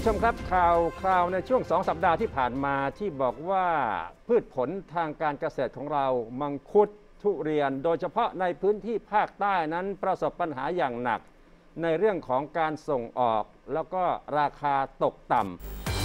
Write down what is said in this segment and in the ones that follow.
ชมครับข่าวในช่วง2 สัปดาห์ที่ผ่านมาที่บอกว่าพืชผลทางการเกษตรของเรามังคุดทุเรียนโดยเฉพาะในพื้นที่ภาคใต้นั้นประสบปัญหาอย่างหนักในเรื่องของการส่งออกแล้วก็ราคาตกต่ำ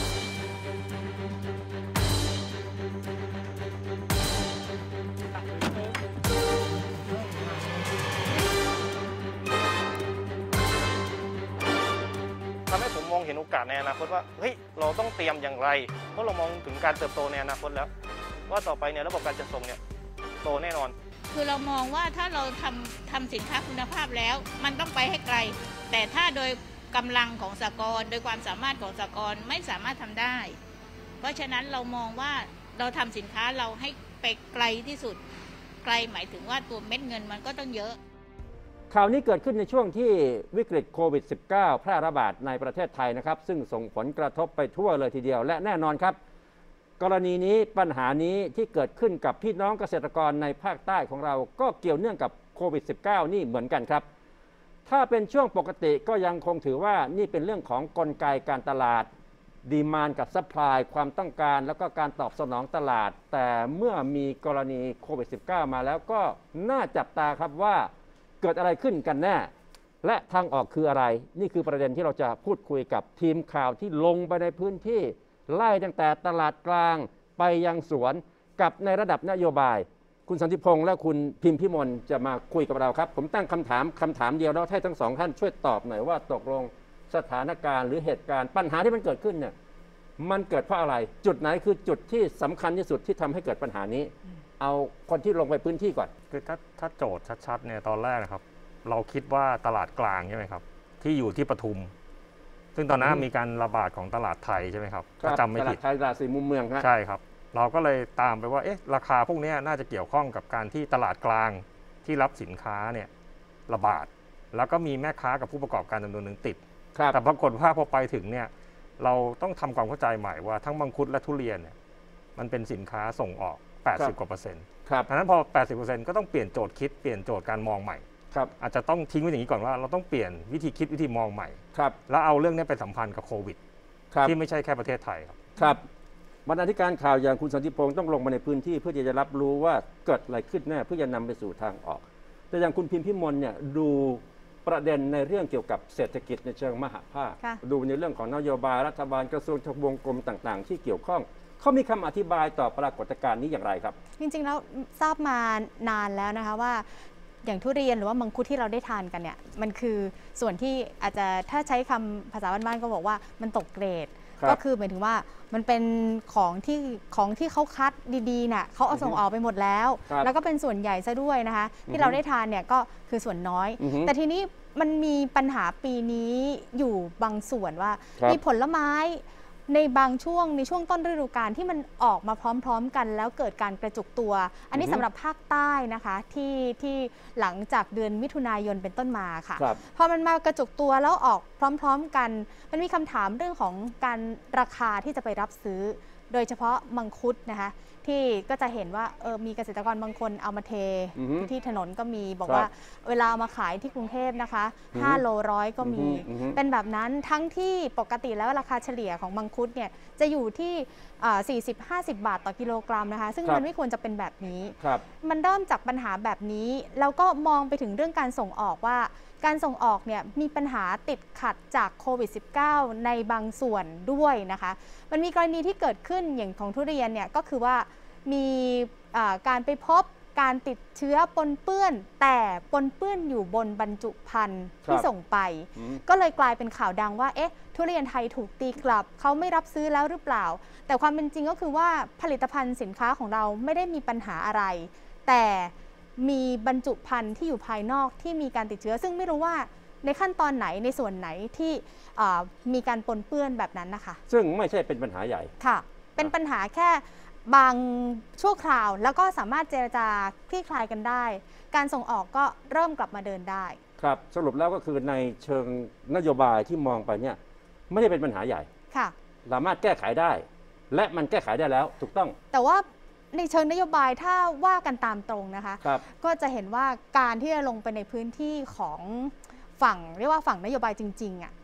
ทำให้ผมมองเห็นโอกาสในอนาคตว่าเฮ้ยเราต้องเตรียมอย่างไรเพราะเรามองถึงการเติบโตในอนาคตแล้วว่าต่อไปเนี่ยระบบการจัดส่งเนี่ยโตแน่นอนคือเรามองว่าถ้าเราทำสินค้าคุณภาพแล้วมันต้องไปให้ไกลแต่ถ้าโดยกำลังของสหกรณ์โดยความสามารถของสหกรณ์ไม่สามารถทำได้เพราะฉะนั้นเรามองว่าเราทำสินค้าเราให้ไปไกลที่สุดไกลหมายถึงว่าตัวเม็ดเงินมันก็ต้องเยอะข่าวนี้เกิดขึ้นในช่วงที่วิกฤตโควิด -19 แพร่ระบาดในประเทศไทยนะครับซึ่งส่งผลกระทบไปทั่วเลยทีเดียวและแน่นอนครับกรณีนี้ปัญหานี้ที่เกิดขึ้นกับพี่น้องเกษตรกรในภาคใต้ของเราก็เกี่ยวเนื่องกับโควิด -19 นี่เหมือนกันครับถ้าเป็นช่วงปกติก็ยังคงถือว่านี่เป็นเรื่องของกลไกการตลาดดีมานด์กับซัพพลายความต้องการแล้วก็การตอบสนองตลาดแต่เมื่อมีกรณีโควิด -19 มาแล้วก็น่าจับตาครับว่าเกิดอะไรขึ้นกันแน่และทางออกคืออะไรนี่คือประเด็นที่เราจะพูดคุยกับทีมข่าวที่ลงไปในพื้นที่ไล่ตั้งแต่ตลาดกลางไปยังสวนกับในระดับนโยบายคุณสันติพงษ์และคุณพิมพิมลจะมาคุยกับเราครับผมตั้งคำถามเดียวแล้วให้ทั้งสองท่านช่วยตอบหน่อยว่าตกลงสถานการณ์หรือเหตุการณ์ปัญหาที่มันเกิดขึ้นเนี่ยมันเกิดเพราะอะไรจุดไหนคือจุดที่สำคัญที่สุดที่ทำให้เกิดปัญหานี้เอาคนที่ลงไปพื้นที่ก่อนคือถ้าโจทย์ชัดๆเนี่ยตอนแรกนะครับเราคิดว่าตลาดกลางใช่ไหมครับที่อยู่ที่ปทุมซึ่งตอนนั้นมีการระบาดของตลาดไทยใช่ไหมครับถ้าจำไม่ผิดตลาดไทยตลาดสี่มุมเมืองใช่ครับเราก็เลยตามไปว่าราคาพวกนี้น่าจะเกี่ยวข้องกับการที่ตลาดกลางที่รับสินค้าเนี่ยระบาดแล้วก็มีแม่ค้ากับผู้ประกอบการจำนวนหนึ่งติดแต่ปรากฏว่าพอไปถึงเนี่ยเราต้องทำความเข้าใจใหม่ว่าทั้งมังคุดและทุเรียนเนี่ยมันเป็นสินค้าส่งออก80 กว่า%ดังนั้นพอ 80% ก็ต้องเปลี่ยนโจทย์คิดเปลี่ยนโจทย์การมองใหม่อาจจะต้องทิ้งไว้อย่างนี้ก่อนว่าเราต้องเปลี่ยนวิธีคิดวิธีมองใหม่แล้วเอาเรื่องนี้ไปสัมพันธ์กับโควิดที่ไม่ใช่แค่ประเทศไทยครับบรรณาธิการข่าวอย่างคุณสันติพงษ์ต้องลงมาในพื้นที่เพื่อจะรับรู้ว่าเกิดอะไรขึ้นแน่เพื่อจะนำไปสู่ทางออกแต่อย่างคุณพิมพิมลเนี่ยดูประเด็นในเรื่องเกี่ยวกับเศรษฐกิจในเชิงมหภาคดูในเรื่องของนโยบายรัฐบาลกระทรวงทบวงกรมต่างๆที่เกี่ยวข้องเขามีคำอธิบายต่อปรากฏการณ์นี้อย่างไรครับจริงๆแล้วทราบมานานแล้วนะคะว่าอย่างทุเรียนหรือว่ามังคุดที่เราได้ทานกันเนี่ยมันคือส่วนที่อาจจะถ้าใช้คำภาษาบ้านๆก็บอกว่ามันตกเกรดก็คือหมายถึงว่ามันเป็นของที่เขาคัดดีๆน่ะเขาเอาส่งออกไปหมดแล้วแล้วก็เป็นส่วนใหญ่ซะด้วยนะคะที่เราได้ทานเนี่ยก็คือส่วนน้อยแต่ทีนี้มันมีปัญหาปีนี้อยู่บางส่วนว่ามีผลไม้ในบางช่วงในช่วงต้นฤดูกาลที่มันออกมาพร้อมๆกันแล้วเกิดการกระจุกตัวอันนี้สำหรับภาคใต้นะคะที่หลังจากเดือนมิถุนายนเป็นต้นมาค่ะพอมันมากระจุกตัวแล้วออกพร้อมๆกันมันมีคำถามเรื่องของการราคาที่จะไปรับซื้อโดยเฉพาะมังคุดนะคะที่ก็จะเห็นว่ามีเกษตรกรบางคนเอามาเทที่ถนนก็มีบอกว่าเวลาเอามาขายที่กรุงเทพนะคะ5 โลร้อยก็มีเป็นแบบนั้นทั้งที่ปกติแล้วราคาเฉลี่ยของมังคุดเนี่ยจะอยู่ที่40-50 บาทต่อกิโลกรัมนะคะซึ่งมันไม่ควรจะเป็นแบบนี้มันเริ่มจากปัญหาแบบนี้แล้วก็มองไปถึงเรื่องการส่งออกว่าการส่งออกเนี่ยมีปัญหาติดขัดจากโควิด -19 ในบางส่วนด้วยนะคะมันมีกรณีที่เกิดขึ้นอย่างของทุเรียนเนี่ยก็คือว่ามีการไปพบการติดเชื้อปนเปื้อนแต่ปนเปื้อนอยู่บนบรรจุภัณฑ์ที่ส่งไปก็เลยกลายเป็นข่าวดังว่าทุเรียนไทยถูกตีกลับเขาไม่รับซื้อแล้วหรือเปล่าแต่ความเป็นจริงก็คือว่าผลิตภัณฑ์สินค้าของเราไม่ได้มีปัญหาอะไรแต่มีบรรจุภัณฑ์ที่อยู่ภายนอกที่มีการติดเชื้อซึ่งไม่รู้ว่าในขั้นตอนไหนในส่วนไหนที่มีการปนเปื้อนแบบนั้นนะคะซึ่งไม่ใช่เป็นปัญหาใหญ่ค่ะเป็นปัญหาแค่บางชั่วคราวแล้วก็สามารถเจรจาคลี่คลายกันได้การส่งออกก็เริ่มกลับมาเดินได้ครับสรุปแล้วก็คือในเชิงนโยบายที่มองไปเนี่ยไม่ได้เป็นปัญหาใหญ่ค่ะสามารถแก้ไขได้และมันแก้ไขได้แล้วถูกต้องแต่ว่าในเชิงนโยบายถ้าว่ากันตามตรงนะคะก็จะเห็นว่าการที่จะลงไปในพื้นที่ของฝั่งเรียกว่าฝั่งนโยบายจริงๆอ่ะ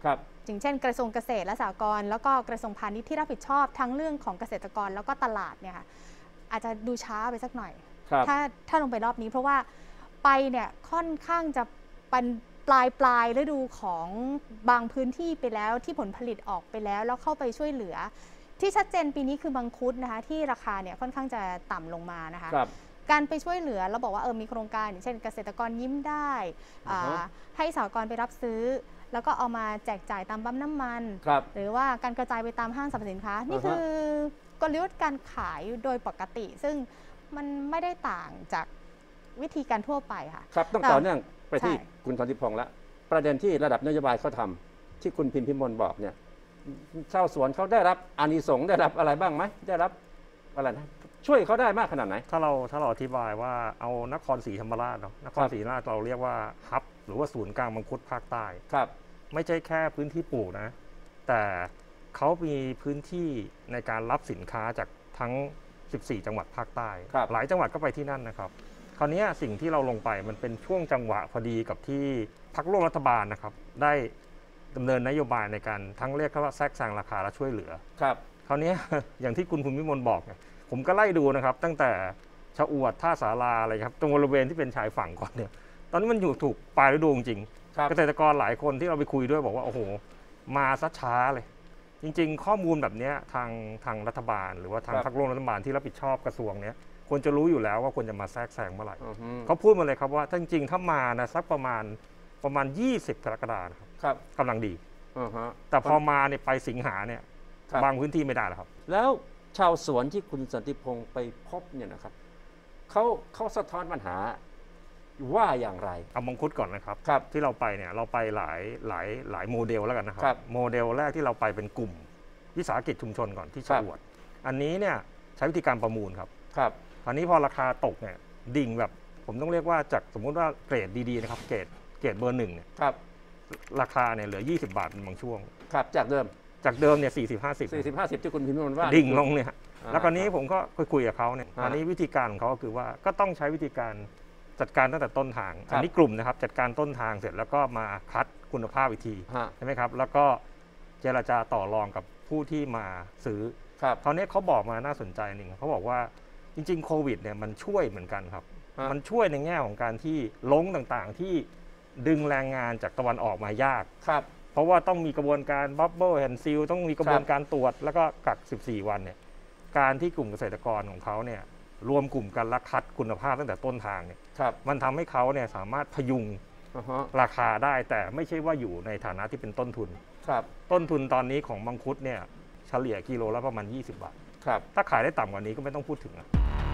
อย่างเช่นกระทรวงเกษตรและสหกรณ์แล้วก็กระทรวงพาณิชย์ที่รับผิดชอบทั้งเรื่องของเกษตรกรแล้วก็ตลาดเนี่ยค่ะอาจจะดูช้าไปสักหน่อยครับถ้าลงไปรอบนี้เพราะว่าไปเนี่ยค่อนข้างจะเป็นปลายฤดูของบางพื้นที่ไปแล้วที่ผลผลิตออกไปแล้วเข้าไปช่วยเหลือ ที่ชัดเจนปีนี้คือมังคุดนะคะที่ราคาเนี่ยค่อนข้างจะต่ำลงมานะคะครับการไปช่วยเหลือเราบอกว่ามีโครงการอย่างเช่นเกษตรกรยิ้มได้ให้สหกรณ์ไปรับซื้อ แล้วก็เอามาแจกจ่ายตามปั๊มน้ำมันครับหรือว่าการกระจายไปตามห้างสรรพสินค้า นี่คือกลยุทธ์การขายโดยปกติ ซึ่งมันไม่ได้ต่างจากวิธีการทั่วไปค่ะครับต้องต่อเนื่องไปที่ใช่คุณสันติพงษ์ละประเด็นที่ระดับนโยบายเขาทำที่คุณพิมพิมลบอกเนี่ยชาวสวนเขาได้รับอานิสงส์ได้รับอะไรบ้างไหมได้รับอะไรนะช่วยเขาได้มากขนาดไหนถ้าเราอธิบายว่าเอานครศรีธรรมราชเนาะนครศรีธรรมราชเราเรียกว่าฮับหรือว่าศูนย์กลางมังคุดภาคใต้ครับไม่ใช่แค่พื้นที่ปลูกนะ แต่เขามีพื้นที่ในการรับสินค้าจากทั้ง 14 จังหวัดภาคใต้ครับหลายจังหวัดก็ไปที่นั่นนะครับ คราวนี้สิ่งที่เราลงไปมันเป็นช่วงจังหวะพอดีกับที่พรรคร่วมรัฐบาลนะครับ ได้ดำเนินนโยบายในการทั้งเรียกว่าแทรกแซงราคาและช่วยเหลือครับคราวนี้ อย่างที่คุณวิมลบอกเนี่ยผมก็ไล่ดูนะครับ ตั้งแต่ชะอวดท่าสาราอะไรครับตรงบริเวณที่เป็นชายฝั่งก่อนเนี่ยตอนนี้มันอยู่ถูกปลายฤดูจริงครับเกษตรกรหลายคนที่เราไปคุยด้วยบอกว่าโอ้โหมาซะช้าเลย จริงๆ ข้อมูลแบบนี้ทางรัฐบาล หรือว่าทางครับพรรคร่วมรัฐบาลที่รับผิดชอบกระทรวงเนี้ยควรจะรู้อยู่แล้วว่าควรจะมาแทรกแซงเมื่อไหร่อือฮึเขาพูดมาเลยครับว่าถ้าจริงๆถ้ามานะสักประมาณ 20 กรกฎาคมนะครับครับกำลังดีอือฮะแต่พอมาเนี่ยไปสิงหาเนี่ยครับบางพื้นที่ไม่ได้แล้วครับแล้วชาวสวนที่คุณสันติพงษ์ไปพบเนี่ยนะครับเขาสะท้อนปัญหาว่าอย่างไรเอามังคุดก่อนนะครับครับที่เราไปเนี่ยเราไปหลายโมเดลแล้วกันนะครับครับโมเดลแรกที่เราไปเป็นกลุ่มวิสาหกิจชุมชนก่อนที่ครัชะบอวดอันนี้เนี่ยใช้วิธีการประมูลครับครับคราวนี้พอราคาตกเนี่ยดิ่งแบบผมต้องเรียกว่าจากสมมุติว่าเกรดดีๆนะครับเกรดเบอร์หนึ่งเนี่ยครับราคาเนี่ยเหลือ20 บาทเป็นบางช่วงครับจากเดิมจากเดิมเนี่ย40-50 40-50ที่คุณพิมพ์ว่าดิ่งลงเนี่ยอ่าแล้วคราวนี้ผมก็คุยกับเขาเนี่ยอ่าคราวนี้วิธีการของเขาก็คือว่าก็ต้องใช้วิธีการจัดการตั้งแต่ต้นทางครับอันนี้กลุ่มนะครับจัดการต้นทางเสร็จแล้วก็มาคัดคุณภาพอีกทีฮะใช่ไหมครับแล้วก็เจรจาต่อรองกับผู้ที่มาซื้อครับคราวนี้เขาบอกมาน่าสนใจหนึ่งเขาบอกว่าจริงๆโควิดเนี่ยมันช่วยเหมือนกันครับฮะมันช่วยในแง่ของการที่ลงต่างๆที่ดึงแรงงานจากตะวันออกมายากครับเพราะว่าต้องมีกระบวนการบับเบิลแอนด์ซีลต้องมีกระบวนการตรวจแล้วก็กัก 14 วันเนี่ยการที่กลุ่มเกษตรกรของเขาเนี่ยรวมกลุ่มกันและคัดคุณภาพตั้งแต่ต้นทางเนี่ยครับมันทำให้เขาเนี่ยสามารถพยุงอ่าฮะราคาได้แต่ไม่ใช่ว่าอยู่ในฐานะที่เป็นต้นทุนครับต้นทุนตอนนี้ของมังคุดเนี่ยเฉลี่ยกิโลละประมาณ 20 บาทครับถ้าขายได้ต่ำกว่านี้ก็ไม่ต้องพูดถึงนะ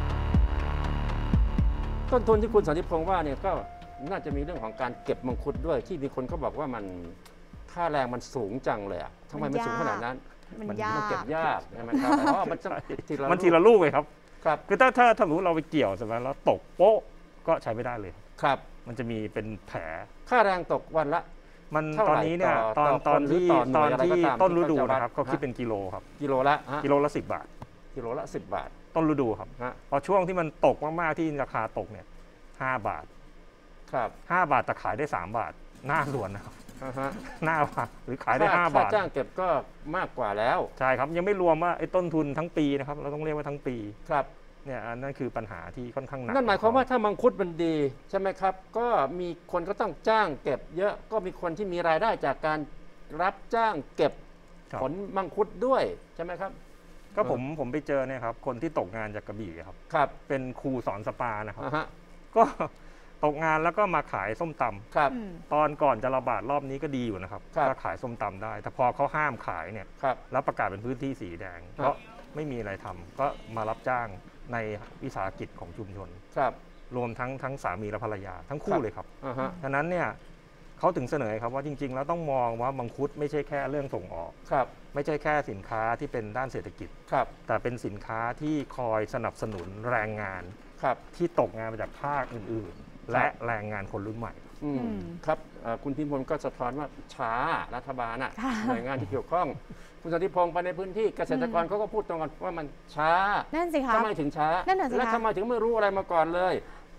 ต้นทุนที่คุณสันติพงษ์ว่าเนี่ยก็น่าจะมีเรื่องของการเก็บมังคุดด้วย ที่มีคนเขาบอกว่ามันค่าแรงมันสูงจังเลยอะทำไมมันสูงขนาดนั้นมันยากเก็บยากใช่ไหมครับอ๋อมันต้องทีละมันทีละลูกเลยครับครับคือถ้าสมมติเราไปเกี่ยวใช่ไหมแล้วตกโป๊ะก็ใช้ไม่ได้เลยครับมันจะมีเป็นแผลค่าแรงตกวันละมันเท่าไหร่ตอนนี้เนี่ยต่อตอนคนหรือที่ต่อหน่ตวอย นอะไรที่ก็ตามต้นฤดูที่เขาจะนะครับวัดเขาคิดฮะเป็นกิโลครับกิโลละฮะกิโลละ10 บาทกิโลละ10 บาทต้นฤดูครับฮะพอช่วงที่มันตกมากๆที่ราคาตกเนี่ย5 บาทครับ 5 บาทแต่ขายได้3 บาทหน้าสวนนะครับอ่าฮะหน้าบาทหรือขายได้ค่ 5 บาทจ้างเก็บก็มากกว่าแล้วใช่ครับยังไม่รวมว่าไอ้ต้นทุนทั้งปีนะครับเราต้องเรียกว่าทั้งปีครับเนี่ยอันนั่นคือปัญหาที่ค่อนข้างหนักนั่นหมายความว่าถ้ามังคุดมันดีใช่ไหมครับ ก็มีคนก็ต้องจ้างเก็บเยอะก็มีคนที่มีรายได้จากการรับจ้างเก็บครับผลมังคุดด้วยใช่ไหมครับก็ผมไปเจอเนี่ยครับคนที่ตกงานจากกระบี่ครับครับเป็นครูสอนสปานะครับอ่าฮะก็ตกงานแล้วก็มาขายส้มตำครับอืมตอนก่อนจะระบาดรอบนี้ก็ดีอยู่นะครับครับก็ขายส้มตำได้ แต่พอเขาห้ามขายเนี่ยครับแล้วประกาศเป็นพื้นที่สีแดงครับก็ไม่มีอะไรทำก็มารับจ้างในวิสาหกิจของชุมชนครับรวมทั้งสามีและภรรยาทั้งคคู่รับเลยครับอ่าฮะฉะนั้นเนี่ยเขาถึงเสนอครับว่าจริง ๆ แล้วต้องมองว่ามังคุดไม่ใช่แค่เรื่องส่งออกครับไม่ใช่แค่สินค้าที่เป็นด้านเศรษฐกิจครับแต่เป็นสินค้าที่คอยสนับสนุนแรงงานครับที่ตกงานมาจากภาคอื่นๆ และแรงงานคนรุ่นใหม่อืมอืมครับคุณพิมพลก็สะท้อนว่าช้ารัฐบาลน่ะค่ะหน่วยงานที่เกี่ยวข้อง คุณสันติพงษ์ไปในพื้นที่เกษตรกรเขาก็พูดตรงกันว่ามันช้านั่นสิคะทำไมถึงช้านั่นน่ะสิคะและทำไมถึงไม่รู้อะไรมาก่อนเลย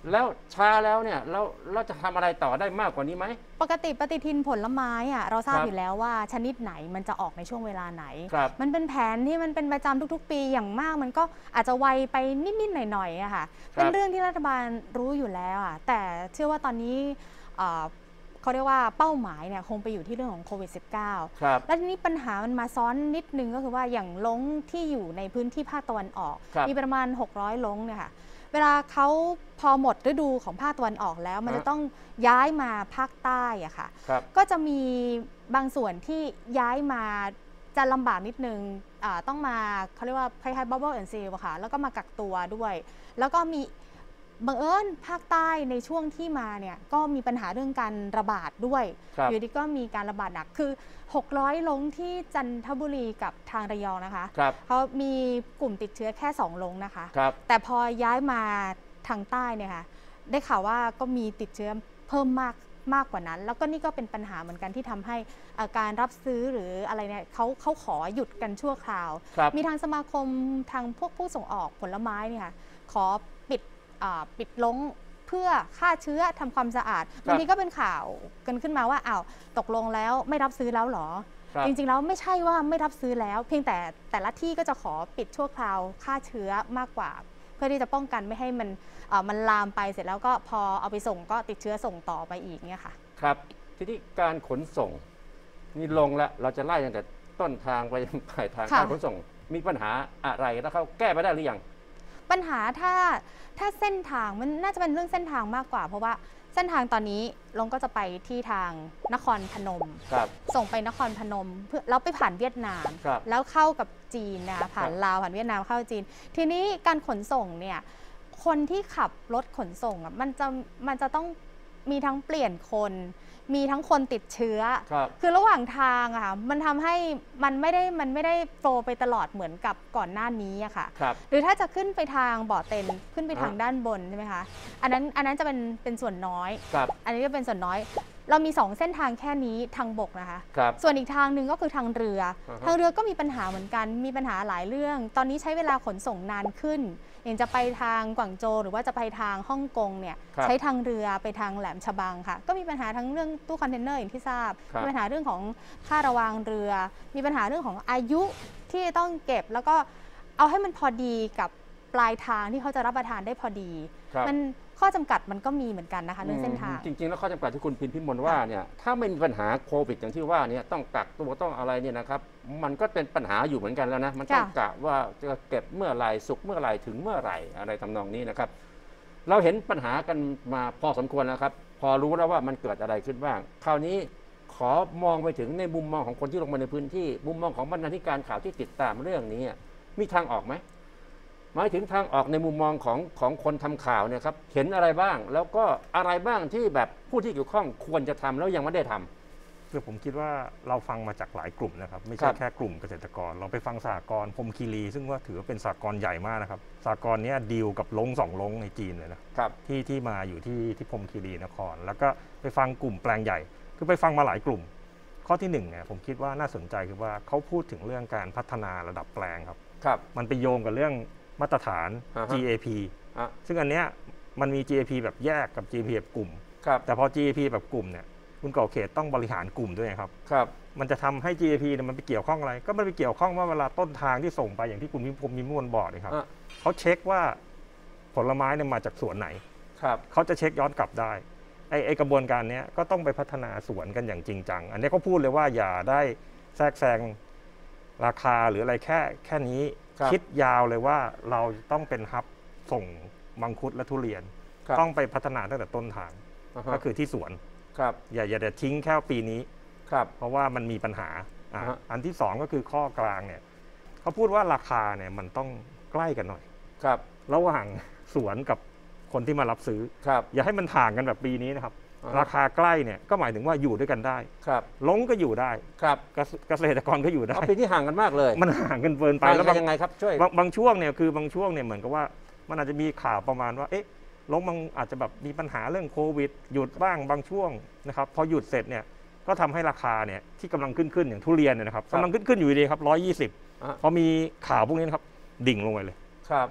แล้วช้าแล้วเนี่ยเราจะทำอะไรต่อได้มากกว่านี้ไหมปกติปฏิทินผลไม้เราทราบครับอยู่แล้วว่าชนิดไหนมันจะออกในช่วงเวลาไหนครับมันเป็นแผนที่มันเป็นประจำทุกๆ ปีอย่างมากมันก็อาจจะไวไปนิดๆหน่อยๆอะค่ะเป็นเรื่องที่รัฐบาลรู้อยู่แล้วแต่เชื่อว่าตอนนี้เขาเรียกว่าเป้าหมายเนี่ยคงไปอยู่ที่เรื่องของโควิด -19 ครับและทีนี้ปัญหามันมาซ้อนนิดนึงก็คือว่าอย่างลงที่อยู่ในพื้นที่ภาคตะวันออกครับมีประมาณ600ลงเนี่ยค่ะเวลาเขาพอหมดฤดูของภาคตะวันออกแล้วมันจะต้องย้ายมาภาคใต้อะค่ะครับก็จะมีบางส่วนที่ย้ายมาจะลำบากนิดนึงต้องมาเขาเรียกว่าคล้ายๆ bubble and seal อะค่ะแล้วก็มากักตัวด้วย แล้วก็มีบังเอิญภาคใต้ในช่วงที่มาเนี่ยก็มีปัญหาเรื่องการระบาดด้วยครับอยู่ดีก็มีการระบาดหนักคือ600ลงที่จันทบุรีกับทางระยองนะคะครับเขามีกลุ่มติดเชื้อแค่2ลงนะคะครับแต่พอย้ายมาทางใต้เนี่ยค่ะได้ข่าวว่าก็มีติดเชื้อเพิ่มมากกว่านั้น แล้วก็นี่ก็เป็นปัญหาเหมือนกันที่ทำให้การรับซื้อหรืออะไรเนี่ยเขาขอหยุดกันชั่วคราวครับมีทางสมาคมทางพวกผู้ส่งออกผลไม้เนี่ยค่ะขอปิดลงเพื่อฆ่าเชื้อทำความสะอาดบางทีก็เป็นข่าวกันขึ้นมาว่าอ้าวตกลงแล้วไม่รับซื้อแล้วเหรอครับจริงๆแล้วไม่ใช่ว่าไม่รับซื้อแล้ว เพียงแต่ละที่ก็จะขอปิดชั่วคราวฆ่าเชื้อมากกว่า เพื่อที่จะป้องกันไม่ให้มันลามไปเสร็จแล้วก็พอเอาไปส่งก็ติดเชื้อส่งต่อไปอีกเนี่ยค่ะครับทีนี้การขนส่งนี่ลงแล้วเราจะไล่ตั้งแต่ต้นทางไปยังปลายทางค่ะการขนส่งมีปัญหาอะไรแล้วเขาแก้ไปได้หรือยังปัญหาถ้าเส้นทางมันน่าจะเป็นเรื่องเส้นทางมากกว่า เพราะว่าเส้นทางตอนนี้ลงก็จะไปที่ทางนครพนมครับส่งไปนครพนมเพื่อแล้วไปผ่านเวียดนามครับแล้วเข้ากับจีนนะคะผ่านครับลาวผ่านเวียดนามเข้าจีน ทีนี้การขนส่งเนี่ยคนที่ขับรถขนส่งมันจะต้องมีทั้งเปลี่ยนคนมีทั้งคนติดเชื้อครับคือระหว่างทางอะค่ะมันทำให้มันไม่ได้โฟลว์ไปตลอดเหมือนกับก่อนหน้านี้อะค่ะครับหรือถ้าจะขึ้นไปทางบ่อเต็นขึ้นไปทางอ่าด้านบนใช่ไหมคะอันนั้นจะเป็นส่วนน้อยครับอันนี้ก็เป็นส่วนน้อย เรามี2เส้นทางแค่นี้ทางบกนะคะครับส่วนอีกทางหนึ่งก็คือทางเรืออ่าฮะทางเรือก็มีปัญหาเหมือนกัน มีปัญหาหลายเรื่อง ตอนนี้ใช้เวลาขนส่งนานขึ้น อย่างจะไปทางกวางโจวหรือว่าจะไปทางฮ่องกงเนี่ยครับใช้ทางเรือไปทางแหลมฉบังค่ะ ก็มีปัญหาทั้งเรื่องตู้คอนเทนเนอร์อย่างที่ทราบครับมีปัญหาเรื่องของค่าระวางเรือ มีปัญหาเรื่องของอายุที่ต้องเก็บ แล้วก็เอาให้มันพอดีกับปลายทางที่เขาจะรับประทานได้พอดีครับมันข้อจำกัดมันก็มีเหมือนกันนะคะเรื่องเส้นทางจริงๆแล้วข้อจำกัดที่คุณพิมลว่าเนี่ยถ้าไม่มีปัญหาโควิดอย่างที่ว่าเนี่ยต้องกักตัวต้องอะไรเนี่ยนะครับมันก็เป็นปัญหาอยู่เหมือนกันแล้วนะมันต้องกะว่าจะเก็บเมื่อไหร่สุกเมื่อไหร่ถึงเมื่อไหร่อะไรทำนองนี้นะครับเราเห็นปัญหากันมาพอสมควรแล้วครับพอรู้แล้วว่ามันเกิดอะไรขึ้นบ้างคราวนี้ขอมองไปถึงในมุมมองของคนที่ลงมาในพื้นที่มุมมองของบรรณาธิการข่าวที่ติดตามเรื่องนี้มีทางออกไหมหมายถึงทางออกในมุมมองของคนทำข่าวเนี่ยครับเห็นอะไรบ้างแล้วก็อะไรบ้างที่แบบผู้ที่เกี่ยวข้องควรจะทำแล้วยังไม่ได้ทำคือผมคิดว่าเราฟังมาจากหลายกลุ่มนะครับไม่คใช่รับแค่กลุ่มเกษตรกร เราไปฟังสหกรณ์พรหมคีรี ซึ่งว่าถือว่าเป็นสหกรณ์ใหญ่มากนะครับสหกรณ์เนี้ยดีลกับลง2ลงในจีนเลยนะครับ ที่มาอยู่ที่พรหมคีรีนคร แล้วก็ไปฟังกลุ่มแปลงใหญ่ คือไปฟังมาหลายกลุ่ม ข้อที่1เนี่ยผมคิดว่าน่าสนใจคือว่าเขาพูดถึงเรื่องการพัฒนาระดับแปลงครับครับมันไปโยงกับเรื่องมาตรฐานอ่าฮะ GAP อ่ะซึ่งอันเนี้ยมันมี GAP แบบแยกกับ GAP แบบกลุ่มครับแต่พอ GAP แบบกลุ่มเนี่ยคุณก่อเขตต้องบริหารกลุ่มด้วยครับครับมันจะทำให้ GAP เนี่ยมันไปเกี่ยวข้องอะไร ก็มันไปเกี่ยวข้องว่าเวลาต้นทางที่ส่งไปอย่างที่คุณพิมลบอกเลยครับอ่ะเขาเช็คว่าผลไม้เนี่ยมาจากสวนไหนครับเขาจะเช็คย้อนกลับได้ไอกระบวนการเนี้ยก็ต้องไปพัฒนาสวนกันอย่างจริงจัง อันนี้เขาพูดเลยว่าอย่าได้แทรกแซงราคาหรืออะไรแค่นี้ครับคิดยาวเลยว่าเราต้องเป็นฮับส่งมังคุดและทุเรียนครับต้องไปพัฒนาตั้งแต่ต้นทางอ่าฮะก็คือที่สวนครับอย่าทิ้งแค่ปีนี้ครับเพราะว่ามันมีปัญหาอ่ะอ่าฮะอันที่2ก็คือข้อกลางเนี่ยเขาพูดว่าราคาเนี่ยมันต้องใกล้กันหน่อยครับระหว่างสวนกับคนที่มารับซื้อครับอย่าให้มันห่างกันแบบปีนี้นะครับอ่าฮะราคาใกล้เนี่ยก็หมายถึงว่าอยู่ด้วยกันได้ครับลงก็อยู่ได้ครับเกษตรกรก็อยู่ได้เอาปีที่ห่างกันมากเลยมันห่างกันเกินไปห่างแล้วกันยังไงครับช่วยบางช่วงเนี่ยคือบางช่วงเนี่ยเหมือนกับว่ามันอาจจะมีข่าวประมาณว่าเอ๊ะลงบางอาจจะแบบมีปัญหาเรื่องโควิดหยุดบ้างบางช่วงนะครับพอหยุดเสร็จเนี่ยก็ทำให้ราคาเนี่ยที่กำลังขึ้นอย่างทุเรียนเนี่ยนะครับครับกำลังขึ้นอยู่ดีครับ120 อ่ะพอมีข่าวพวกนี้นะครับดิ่งลงไปเลยครับ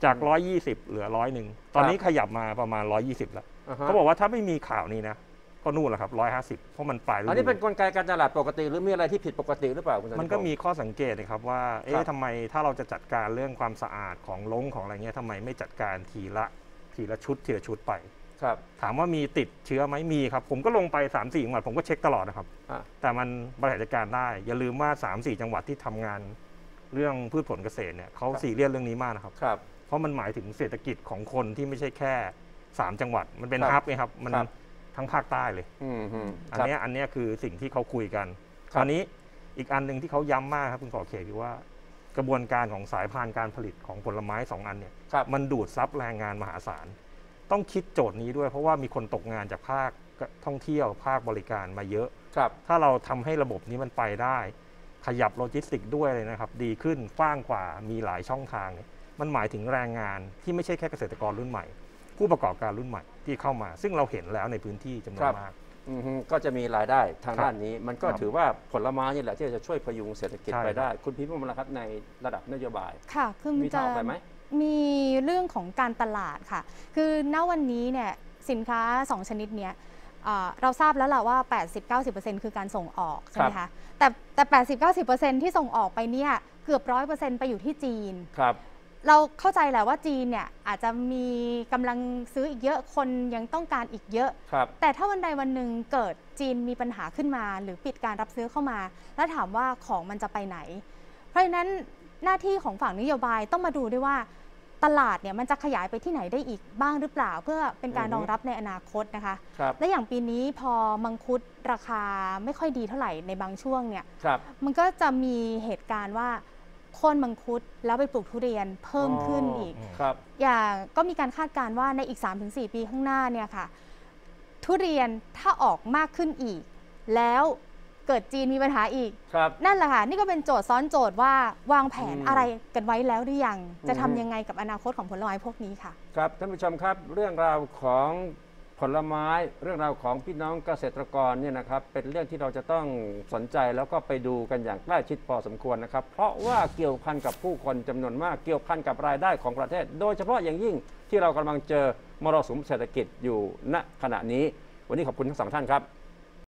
จาก120เหลือ101ตอนนี้ขยับมาประมาณ120แล้วเขาบอกว่าถ้าไม่มีข่าวนี้นะก็นู่นแหละครับ150เพราะมันปลายฤดูอันนี้เป็นกลไกการตลาดปกติหรือมีอะไรที่ผิดปกติหรือเปล่าคุณสันติพงศ์มันก็มีข้อสังเกตนะครับว่าทำไมถ้าเราจะจัดการเรื่องความสะอาดของลงของอะไรเงี้ยทำไมไม่จัดการทีละชุดไปครับถามว่ามีติดเชื้อไหมมีครับผมก็ลงไป 3-4 จังหวัดผมก็เช็คตลอดนะครับแต่มันบริหารจัดการได้อย่าลืมว่า 3-4 จังหวัดที่ทำงานเรื่องพืชผลเกษตรเนี่ยเขาซีเรียสเรื่องนี้มากนะครับเพราะมันหมายถึงเศรษฐกิจของคนที่ไม่ใช่แค่3จังหวัดมันเป็นฮับไงครับมันทั้งภาคใต้เลยอันนี้คือสิ่งที่เขาคุยกันคราวนี้อีกอันหนึ่งที่เขาย้ำมากครับคุณก่อเขตคือว่ากระบวนการของสายพานการผลิตของผลไม้2อันเนี่ยมันดูดซับแรงงานมหาศาลต้องคิดโจทย์นี้ด้วยเพราะว่ามีคนตกงานจากภาคท่องเที่ยวภาคบริการมาเยอะถ้าเราทำให้ระบบนี้มันไปได้ขยับโลจิสติกด้วยเลยนะครับดีขึ้นกว้างกว่ามีหลายช่องทางเนี่ยมันหมายถึงแรงงานที่ไม่ใช่แค่เกษตรกรรุ่นใหม่ผู้ประกอบการรุ่นใหม่ที่เข้ามาซึ่งเราเห็นแล้วในพื้นที่จำนวนมากก็จะมีรายได้ทางด้านนี้มันก็ถือว่าผลไม้นี่แหละที่จะช่วยพยุงเศรษฐกิจไปได้คุณพิมพ์มลครับในระดับนโยบายค่ะคือมีทางไปไหมมีเรื่องของการตลาดค่ะคือณวันนี้เนี่ยสินค้า2ชนิดเนี้ยเราทราบแล้วล่ะว่า 80-90% คือการส่งออกใช่ไหมคะแต่ 80-90% ที่ส่งออกไปเนี่ยเกือบ 100% ไปอยู่ที่จีนเราเข้าใจแหละว่าจีนเนี่ยอาจจะมีกำลังซื้ออีกเยอะคนยังต้องการอีกเยอะแต่ถ้าวันใดวันหนึ่งเกิดจีนมีปัญหาขึ้นมาหรือปิดการรับซื้อเข้ามาแล้วถามว่าของมันจะไปไหนเพราะฉะนั้นหน้าที่ของฝั่งนโยบายต้องมาดูด้วยว่าตลาดเนี่ยมันจะขยายไปที่ไหนได้อีกบ้างหรือเปล่าเพื่อเป็นการรองรับในอนาคตนะคะและอย่างปีนี้พอมังคุดราคาไม่ค่อยดีเท่าไหร่ในบางช่วงเนี่ยมันก็จะมีเหตุการณ์ว่าโค่นมังคุดแล้วไปปลูกทุเรียนเพิ่มขึ้นอีกอย่างก็มีการคาดการณ์ว่าในอีก 3-4 ปีข้างหน้าเนี่ยค่ะทุเรียนถ้าออกมากขึ้นอีกแล้วเกิดจีนมีปัญหาอีกนั่นแหละค่ะนี่ก็เป็นโจทย์ซ้อนโจทย์ว่าวางแผนอะไรกันไว้แล้วหรือยังจะทำยังไงกับอนาคตของผลไม้พวกนี้ค่ะครับท่านผู้ชมครับเรื่องราวของผลไม้เรื่องราวของพี่น้องเกษตรกรเนี่ยนะครับเป็นเรื่องที่เราจะต้องสนใจแล้วก็ไปดูกันอย่างใกล้ชิดพอสมควรนะครับเพราะว่าเกี่ยวพันกับผู้คนจำนวนมากเกี่ยวพันกับรายได้ของประเทศโดยเฉพาะอย่างยิ่งที่เรากำลังเจอมรสุมเศรษฐกิจอยู่ณขณะนี้วันนี้ขอบคุณทั้งสองท่านครับ